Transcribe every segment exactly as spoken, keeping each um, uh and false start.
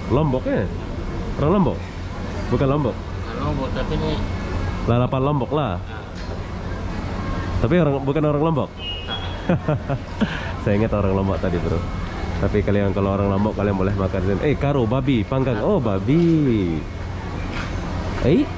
Lombok ya? Orang Lombok? Bukan Lombok? Lombok, tapi ini Lalapan Lombok lah. Tapi orang bukan orang Lombok. Saya ingat orang Lombok tadi bro. Tapi kalian kalau orang Lombok kalian boleh makan. Eh karo babi panggang. Oh babi. Eh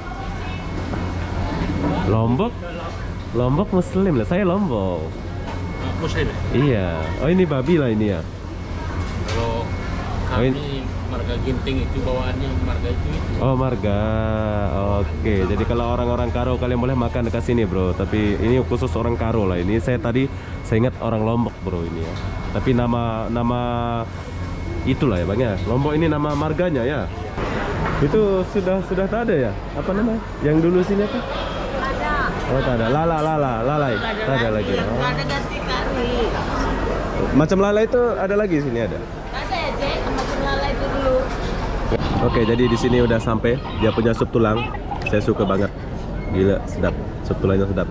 Lombok. Lombok Muslim lah. Saya Lombok. Muslim. Iya. Oh ini babi lah ini ya. Kalau kami marga Ginting itu bawaannya marga itu. Oh marga. Oke. Jadi kalau orang-orang Karo kalian boleh makan dekat sini bro. Tapi ini khusus orang Karo lah. Ini saya tadi saya ingat orang Lombok bro ini ya. Tapi nama nama itulah ya bang ya. Lombok ini nama marganya ya. Itu sudah sudah tak ada ya? Apa namanya? Yang dulu sini apa? Ada. Oh tak ada. Lala lala lalai. Tak ada lagi. Yang Oh. ada ganti kari. Macam lala itu ada lagi sini ada. Ada ya Cek, macam lala itu dulu. Oke, jadi di sini udah sampai. Dia punya sup tulang. Saya suka banget. Gila, sedap. Sup tulangnya sedap.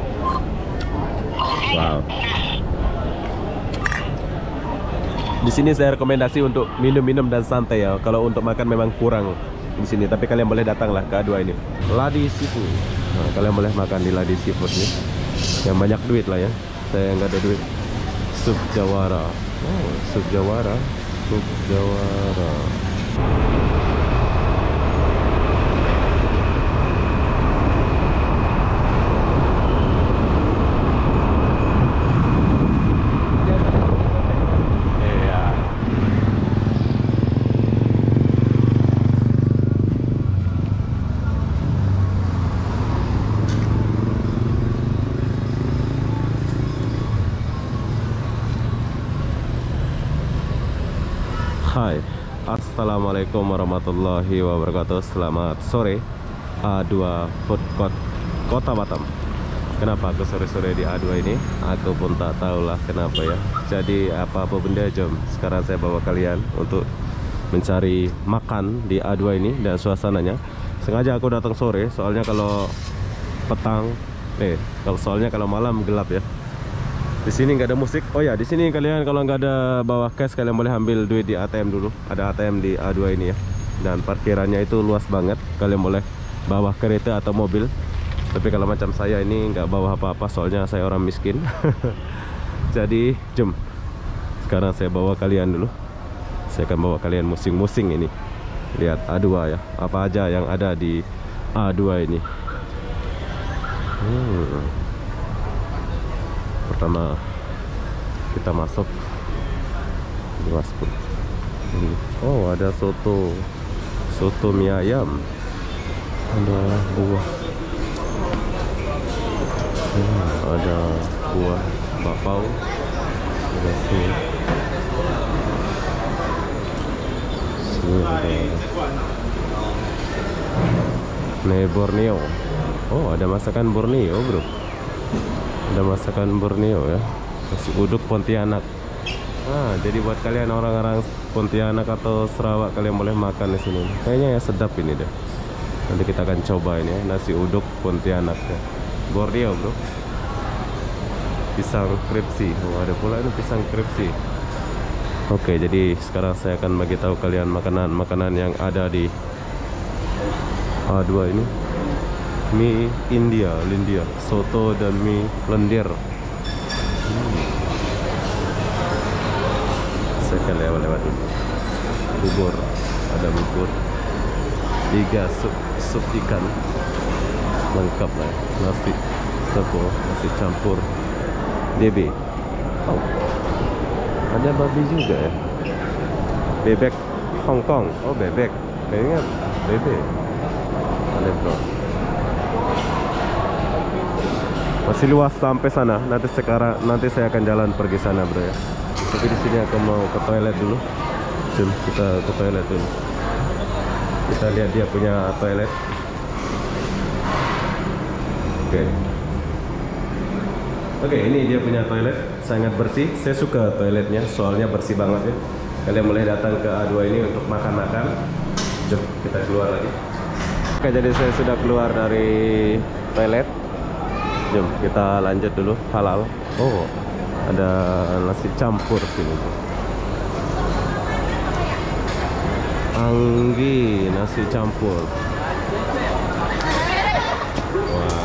Wow. Di sini saya rekomendasi untuk minum-minum dan santai ya. Kalau untuk makan memang kurang di sini, tapi kalian boleh datanglah ke A dua ini. Ladi Seafood. Nah, kalian boleh makan di Ladi Seafood nih. Yang banyak duit lah ya. Saya nggak ada duit. Sup Jawara. Oh, sup Jawara. Sup Jawara. Hai, assalamualaikum warahmatullahi wabarakatuh. Selamat sore A dua Food Court Kota Batam. Kenapa aku sore-sore di A dua ini? Aku pun tak tahulah kenapa ya. Jadi apa-apa benda, jom sekarang saya bawa kalian untuk mencari makan di A dua ini. Dan suasananya sengaja aku datang sore, soalnya kalau petang eh kalau soalnya kalau malam gelap ya. Di sini nggak ada musik. Oh ya, di sini kalian kalau nggak ada bawa cash, kalian boleh ambil duit di A T M dulu. Ada A T M di A dua ini ya. Dan parkirannya itu luas banget. Kalian boleh bawa kereta atau mobil. Tapi kalau macam saya ini nggak bawa apa-apa, soalnya saya orang miskin. Jadi jom. Sekarang saya bawa kalian dulu. Saya akan bawa kalian musing-musing ini. Lihat A dua ya. Apa aja yang ada di A dua ini. Hmm. Pertama kita masuk masuk. Oh ada soto soto mie ayam, ada buah, hmm, ada buah bakpao, ada sini sini ada nih Borneo. Oh ada masakan Borneo bro. Ada masakan Borneo ya, nasi uduk Pontianak. Nah, jadi buat kalian orang-orang Pontianak atau Sarawak, kalian boleh makan di sini. Kayaknya ya sedap ini deh. Nanti kita akan coba ini ya, nasi uduk Pontianak ya. Borneo bro. Pisang kripsi. Oh, ada pula ini pisang kripsi. Oke, jadi sekarang saya akan bagi tahu kalian makanan-makanan yang ada di A dua ini. Mie India, Lindia, soto dan mie lendir. Hmm. Saya akan lewat-lewat dulu. Bubur, ada bubur. Tiga sup, sup ikan, lengkap lah. Nasi, soto, nasi campur. D B. Oh. Ada babi juga ya. Bebek Hong Kong. Oh bebek. Kayaknya bebek. Ada bro. Masih luas sampai sana. Nanti sekarang nanti saya akan jalan pergi sana bro ya. Tapi di sini aku mau ke toilet dulu. Jom kita ke toilet dulu. Kita lihat dia punya toilet. Oke. Oke, ini dia punya toilet. Sangat bersih. Saya suka toiletnya, soalnya bersih banget ya. Kalian boleh datang ke A dua ini untuk makan-makan. Jom kita keluar lagi. Oke, jadi saya sudah keluar dari toilet. Jom kita lanjut dulu. Halal. Oh, ada nasi campur sini. Anggi nasi campur. Wah.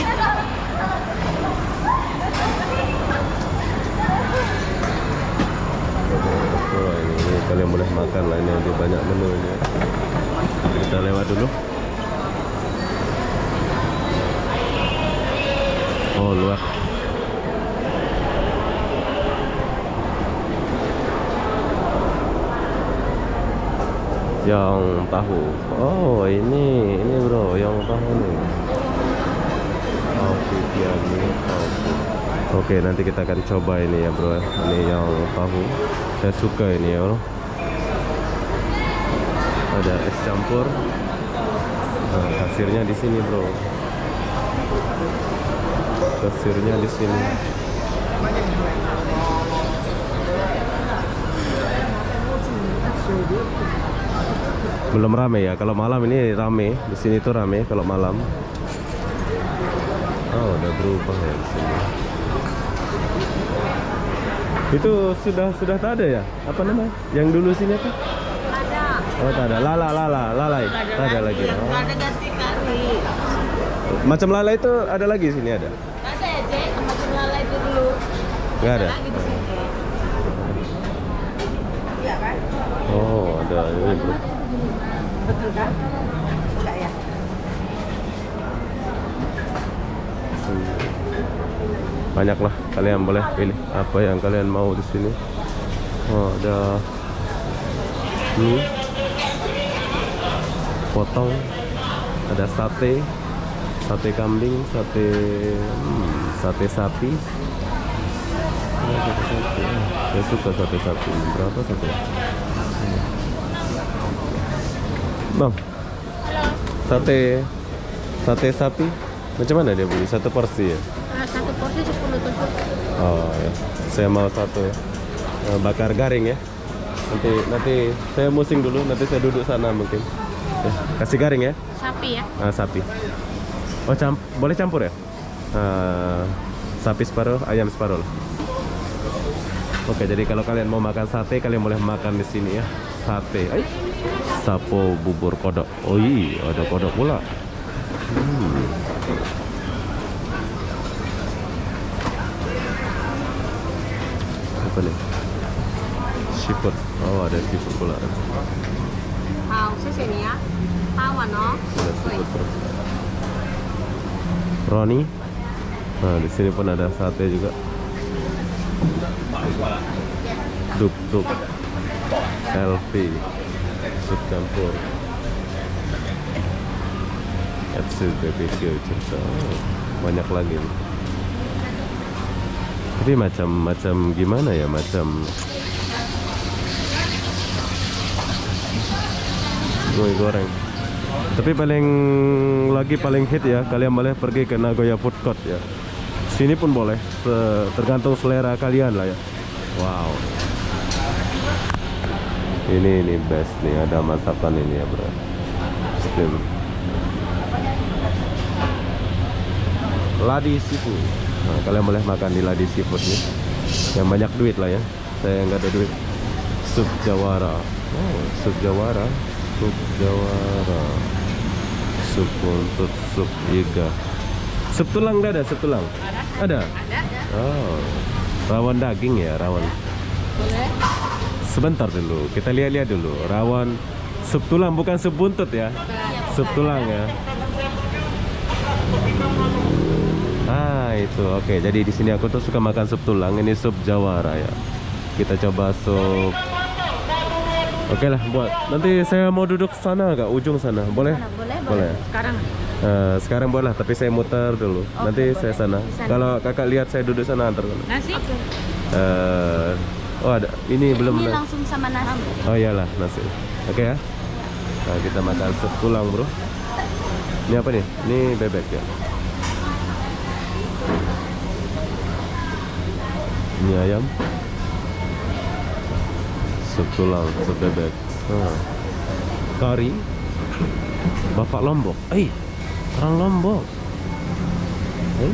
Oh, ini, ini kalian boleh makan lah, ini ada banyak menu ini. Kita lewat dulu. Oh, luar. Yang tahu. Oh, ini ini bro, yang tahu nih. Tahu biryani, tahu. Oke, nanti kita akan coba ini ya bro. Ini yang tahu. Saya suka ini ya bro. Ada es campur. Nah, kasirnya di sini bro. Kasirnya di sini. Belum rame ya. Kalau malam ini rame. Di sini tuh rame kalau malam. Oh, udah berubah ya di sini. Itu sudah sudah tak ada ya? Apa namanya? Yang dulu sini apa? Ada. Oh, tak ada. Lala, lala, lalai. Tak ada lagi. Yang Oh. ada ganti kari. Macam lala itu ada lagi sini ada? Ada ya, Jay. Macam lalai itu dulu. Nggak ada. Lagi di sini. Iya kan? Oh, ada ini bro. Betul kan? Enggak ya? Banyak lah, kalian boleh pilih apa yang kalian mau di sini. Oh, ada mie, potong, ada sate, sate kambing, sate, hmm, sate sapi. Oh, sate sapi. Saya suka sate sapi. Berapa sate? Bang, sate, sate sapi. Macam mana dia beli? Satu porsi ya? Nah, satu porsi sepuluh tusuk. Oh ya, saya mau satu ya. Eh, bakar garing ya. Nanti nanti saya musing dulu, nanti saya duduk sana mungkin. Ya, kasih garing ya. Sapi ya? Ah, sapi. Oh, camp boleh campur ya? Ah, sapi separuh, ayam separuh lah. Oke, jadi kalau kalian mau makan sate, kalian boleh makan di sini ya. Sate. Ay, sapo bubur kodok. Oh iya, ada kodok pula. Hmm. Apa nih? Seafood. Oh, ada seafood pula. Hào, xếp xẻ nhé. Tao mà nó. Ada seafood bro. Roni. Nah, di sini pun ada sate juga. Dup dup. L V. Sup campur. Epsil B B Q cerita. Banyak lagi nih. Tapi macam-macam gimana ya, macam kue goreng. Tapi paling lagi paling hit ya, kalian boleh pergi ke Nagoya Food Court ya. Sini pun boleh, tergantung selera kalian lah ya. Wow. Ini ini best nih, ada masakan ini ya bro. Steam. Ladi seafood. Nah, kalian boleh makan di Ladi Seafood nih. Yang banyak duit lah ya. Saya nggak ada duit. Sup jawara. Oh, sup jawara. Sup jawara. Sup buntut, sup iga. Sup tulang nggak ada? Sup tulang? Ada. Ada? Ada. Oh, rawon daging ya, rawon. Boleh. Sebentar dulu, kita lihat-lihat dulu. Rawon sup tulang, bukan sup buntut ya. Sup tulang ya. Ah, itu oke. Jadi di sini aku tuh suka makan sup tulang. Ini sup jawara ya. Kita coba sup. Oke lah, buat. Nanti saya mau duduk sana agak ujung sana. Boleh? Mana? Boleh, boleh. Boleh. Sekarang. Eh, sekarang boleh lah, tapi saya muter dulu. Oke, Nanti boleh. saya sana. Di sana. Kalau kakak lihat saya duduk sana antar sana. Nasi? Eh, oh ada. Ini belum. Ini langsung sama nasi. Oh iyalah, nasi. Oke ya. Nah, kita makan sup tulang, bro. Ini apa nih? Ini bebek ya. Ini ayam. Sup tulang, sup bebek. Ah. Kari. Bapak Lombok. Eh, orang Lombok. Eh?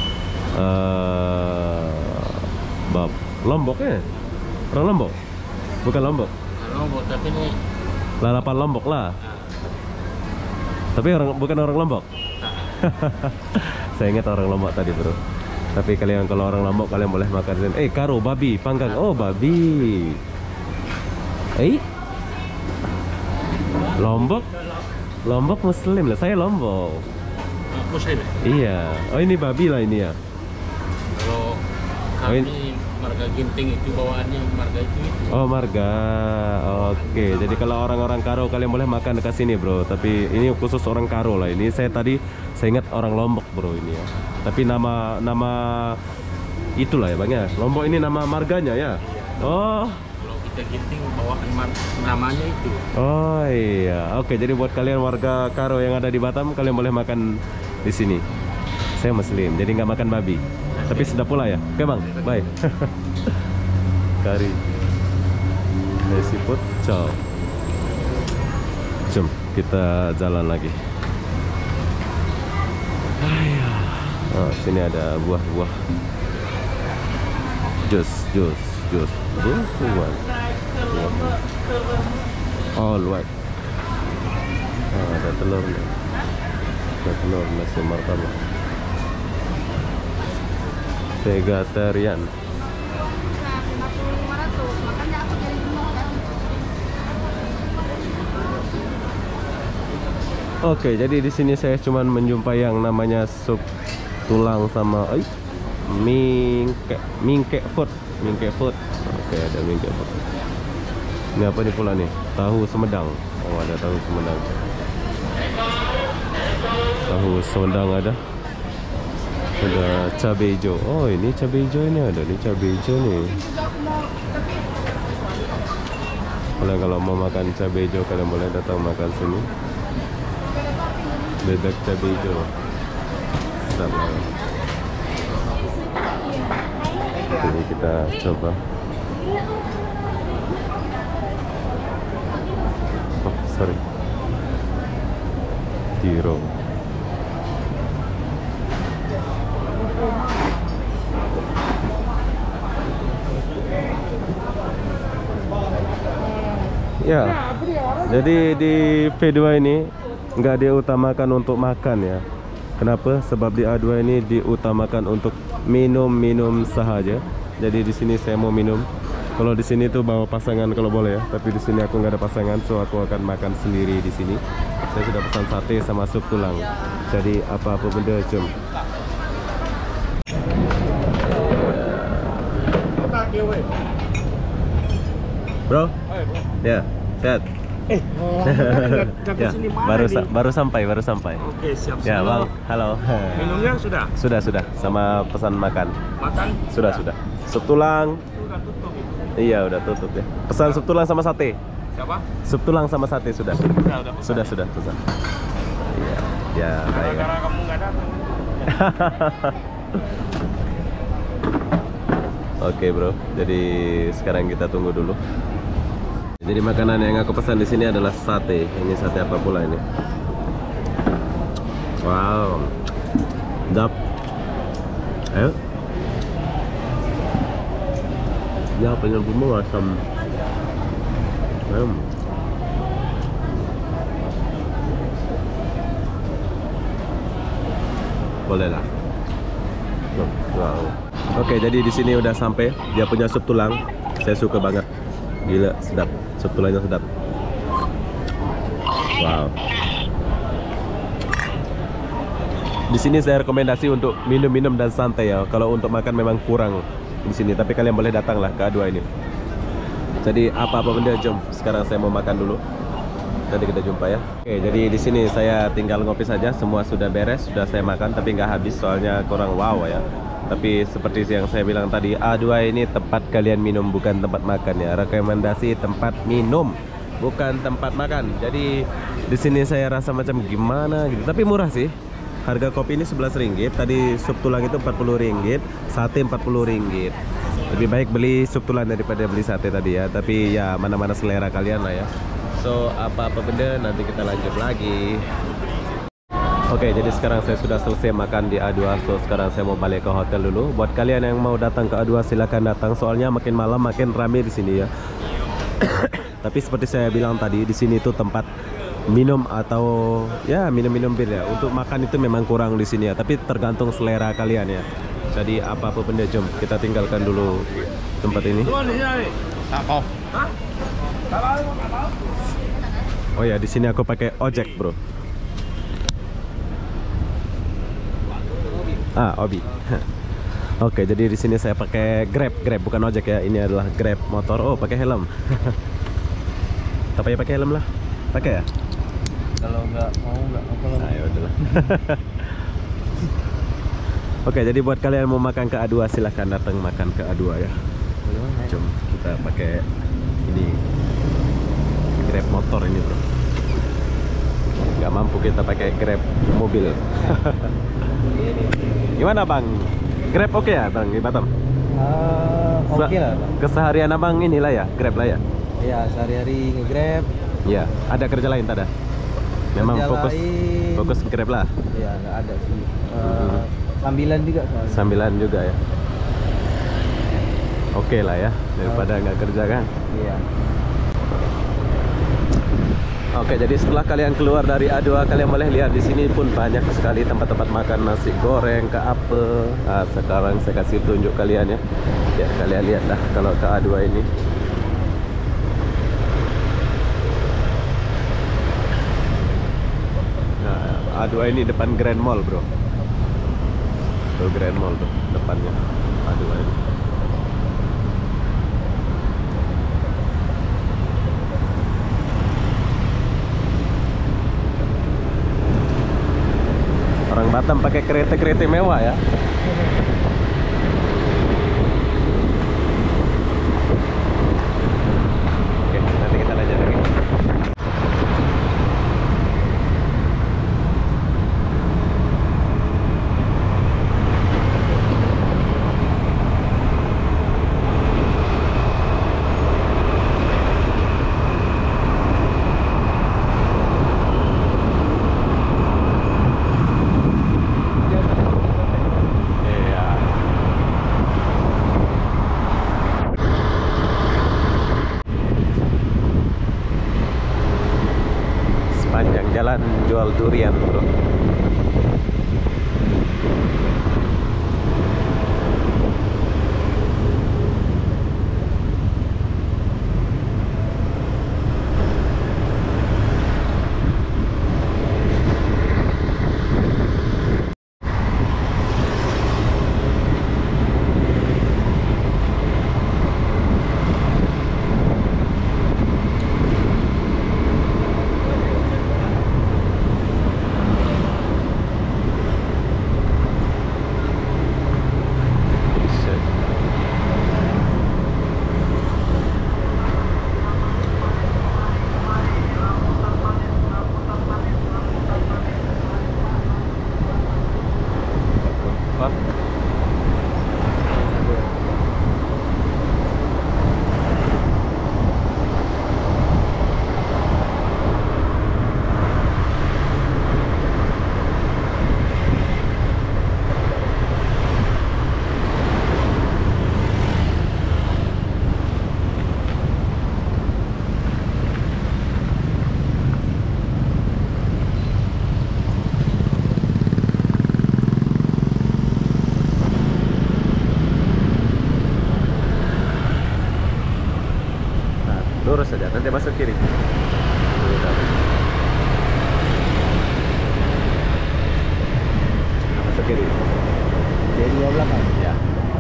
Uh, Bab Lombok ya? Orang Lombok? Bukan Lombok. Lombok, tapi ini Lalapan Lombok lah. nah, Tapi orang bukan orang Lombok. nah, Saya ingat orang Lombok tadi, bro. Tapi kalian kalau orang Lombok kalian boleh makan sini. Eh, karo babi panggang. Oh, babi. Eh? Lombok? Lombok Muslim lah. Saya Lombok. nah, Muslim. Iya. Oh, ini babi lah ini ya. Kalau kami marga Ginting itu bawaannya marga itu. itu. Oh, marga. Oke. Jadi kalau orang-orang Karo kalian boleh makan dekat sini, bro. Tapi ini khusus orang Karo lah. Ini saya tadi saya ingat orang Lombok, bro, ini ya. Tapi nama nama itulah ya, Bang ya. Lombok ini nama marganya ya. Oh. Kalau kita Ginting bawaan mar- namanya itu. Oh iya. Oke, jadi buat kalian warga Karo yang ada di Batam kalian boleh makan di sini. Saya Muslim, jadi nggak makan babi. Tapi sedap pula ya. Oke, Bang. Bye. Kari. Nasi pecel. Jom kita jalan lagi. Ayah. Oh, sini ada buah-buah. Jus, jus, jus. Jus buah. All white. Oh, ada telurnya. Ada telur nasi martabak. Vegetarian. lima puluh lima ratus, makanya aku jadi gemuk kan. Oke, jadi di sini saya cuman menjumpai yang namanya sup tulang sama ay, mingke, mingke food, mingke food. Oke, ada mingke food. Ini apa nih pula nih? Tahu Sumedang. Oh, ada tahu Sumedang. Tahu Sumedang ada. Ada cabai hijau. Oh, ini cabai hijau ini ada nih, cabai hijau nih. Kalian kalau mau makan cabai hijau kalian boleh datang makan sini. Bebek cabai hijau. Sedap banget. Jadi kita coba. Oh, sorry. Tiro. Ya, jadi di V dua ini nggak diutamakan untuk makan ya. Kenapa? Sebab di A dua ini diutamakan untuk minum-minum sahaja. Jadi di sini saya mau minum. Kalau di sini tuh bawa pasangan kalau boleh ya. Tapi di sini aku nggak ada pasangan, so aku akan makan sendiri di sini. Saya sudah pesan sate sama sup tulang. Jadi apa-apa benda jom. Bro, ya, sehat. Eh, oh, datang Ya, sini mana baru nih? sa- baru sampai, baru sampai. Oke, siap. Ya, siap. Bang. Halo. Minumnya sudah? Sudah, sudah. Sama pesan makan. Makan? Sudah, sudah. Sup tulang. Sudah tutup itu. Iya, udah tutup ya. Pesan sup tulang sama sate. Siapa? Sup tulang sama sate sudah. Sudah, udah. Sudah, sudah pesan. Iya. Ya, baik. Gara-gara kamu nggak datang. Oke, Bro. Jadi sekarang kita tunggu dulu. Jadi makanan yang aku pesan di sini adalah sate. Ini sate apa pula ini? Wow. Dap. Ayo. Ya, pengen bumbu asam. Hmm. Boleh lah. Wow. Oke, jadi di sini udah sampai. Dia punya sup tulang. Saya suka banget. Gila, sedap. Sup tulangnya sedap. Wow. Di sini saya rekomendasi untuk minum-minum dan santai ya. Kalau untuk makan memang kurang di sini, tapi kalian boleh datang lah ke A dua ini. Jadi apa-apa benda jom. Sekarang saya mau makan dulu. Nanti kita jumpa ya. Oke, jadi di sini saya tinggal ngopi saja. Semua sudah beres, sudah saya makan, tapi nggak habis soalnya kurang wow ya. Tapi seperti yang saya bilang tadi, A dua ini tempat kalian minum, bukan tempat makan ya. Rekomendasi tempat minum, bukan tempat makan. Jadi di sini saya rasa macam gimana gitu. Tapi murah sih. Harga kopi ini sebelas ringgit. Tadi sup tulang itu empat puluh ringgit, sate empat puluh ringgit. Lebih baik beli sup tulang daripada beli sate tadi ya. Tapi ya mana-mana selera kalian lah ya. So apa-apa benda nanti kita lanjut lagi. Oke, jadi sekarang saya sudah selesai makan di A dua. So sekarang saya mau balik ke hotel dulu. Buat kalian yang mau datang ke A dua silakan datang. Soalnya makin malam makin ramai di sini ya. Tapi seperti saya bilang tadi, di sini tuh tempat minum atau ya minum-minum bir ya. Untuk makan itu memang kurang di sini ya, tapi tergantung selera kalian ya. Jadi apa-apa benda, jom kita tinggalkan dulu tempat ini. Oh ya, di sini aku pakai ojek, bro. Ah, Obi. Oke, jadi di sini saya pakai Grab, Grab bukan ojek ya. Ini adalah Grab motor. Oh, pakai helm. Tak payah pakai helm lah. Pakai ya? Kalau nggak mau nggak apa lah. Ayo udahlah. Oke, jadi buat kalian mau makan ke A dua silahkan datang makan ke A dua ya. Jom kita pakai ini Grab motor ini, bro. Gak mampu kita pakai Grab mobil. Gimana bang? Grab oke okay ya bang di Batam? Uh, Oke okay lah, Bang. Keseharian abang inilah ya, Grab lah ya? Iya, sehari-hari nge-Grab. Iya, ada kerja lain tak ada? Memang Kerja fokus lain. fokus Grab lah. Iya, nggak ada sih. Uh, Sambilan juga soalnya. Sambilan juga ya. Oke lah ya, daripada nggak kerja kan. Iya. Oke, jadi setelah kalian keluar dari A dua, kalian boleh lihat di sini pun banyak sekali tempat-tempat makan nasi goreng ke apa. Nah, sekarang saya kasih tunjuk kalian ya. Ya, kalian lihatlah kalau ke A dua ini. Nah, A dua ini depan Grand Mall, bro. Tuh Grand Mall tuh depannya A dua ini. Orang Batam pakai kereta-kereta mewah ya. Oke, nanti kita lanjut lagi. Iya. Sepanjang jalan jual durian, bro. Lurus saja, nanti masuk kiri. Masuk kiri. Jadi dua belakang. Ya.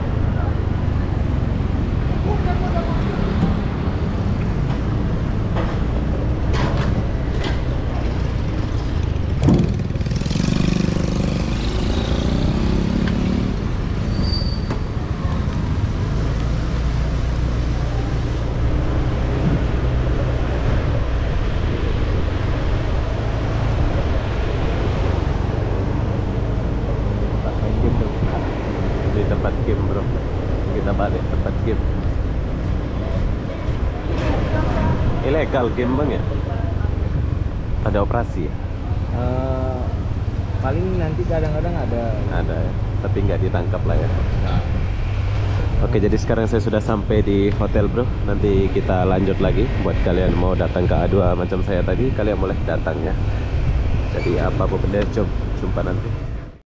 Di tempat game, bro. Kita balik tempat game. Ilegal game bang ya? Ada operasi ya? Uh, paling nanti kadang-kadang ada. Ada ya, tapi nggak ditangkap lah ya. Oke, jadi sekarang saya sudah sampai di hotel bro. Nanti kita lanjut lagi. Buat kalian mau datang ke A dua macam saya tadi, kalian boleh datang ya. Jadi apa pun deh, jumpa nanti.